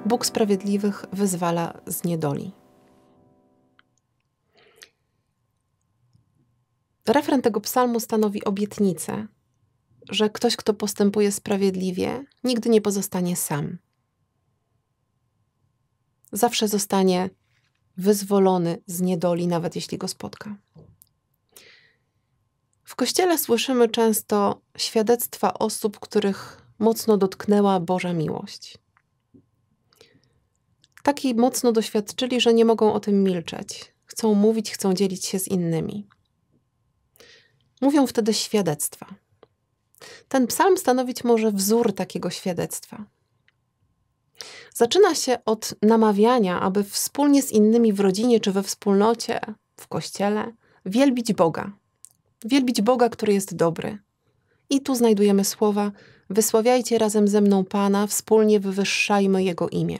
Bóg sprawiedliwych wyzwala z niedoli. Refren tego psalmu stanowi obietnicę, że ktoś, kto postępuje sprawiedliwie, nigdy nie pozostanie sam. Zawsze zostanie wyzwolony z niedoli, nawet jeśli go spotka. W Kościele słyszymy często świadectwa osób, których mocno dotknęła Boża miłość. Taki mocno doświadczyli, że nie mogą o tym milczeć. Chcą mówić, chcą dzielić się z innymi. Mówią wtedy świadectwa. Ten psalm stanowić może wzór takiego świadectwa. Zaczyna się od namawiania, aby wspólnie z innymi w rodzinie czy we wspólnocie, w Kościele, wielbić Boga. Wielbić Boga, który jest dobry. I tu znajdujemy słowa: wysławiajcie razem ze mną Pana, wspólnie wywyższajmy Jego imię.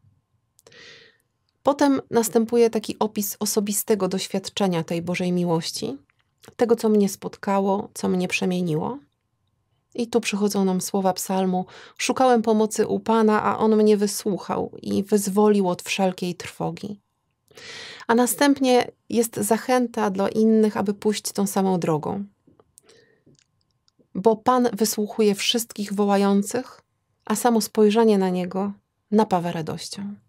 Potem następuje taki opis osobistego doświadczenia tej Bożej miłości, tego, co mnie spotkało, co mnie przemieniło. I tu przychodzą nam słowa psalmu: szukałem pomocy u Pana, a On mnie wysłuchał i wyzwolił od wszelkiej trwogi. A następnie jest zachęta dla innych, aby pójść tą samą drogą. Bo Pan wysłuchuje wszystkich wołających, a samo spojrzenie na Niego napawa radością.